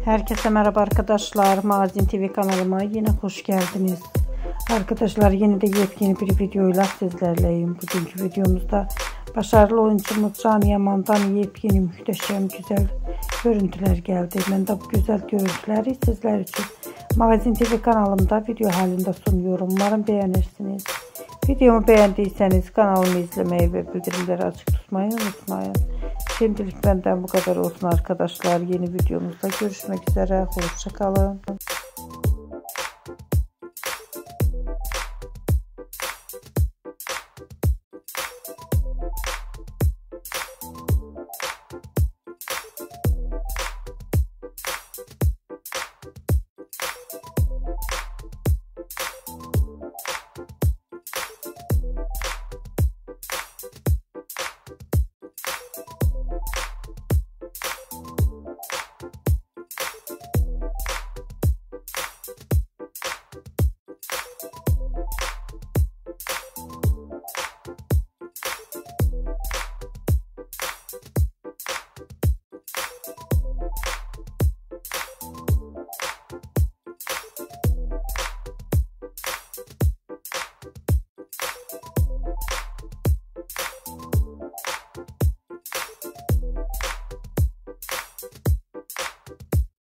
Herkese merhaba arkadaşlar. Magazin TV kanalıma yine hoş geldiniz. Arkadaşlar yine de yepyeni bir videoyla sizlerleyim. Bugünkü videomuzda başarılı oyuncumuz Can Yaman'dan yepyeni muhteşem güzel görüntüler geldi. Ben de bu güzel görüntüleri sizler için Magazin TV kanalımda video halinde sunuyorum. Umarım beğenirsiniz. Videomu beğendiyseniz kanalımı izlemeyi ve bildirimleri açık tutmayı unutmayın. Şimdilik benden bu kadar olsun arkadaşlar. Yeni videomuzda görüşmek üzere. Hoşça kalın.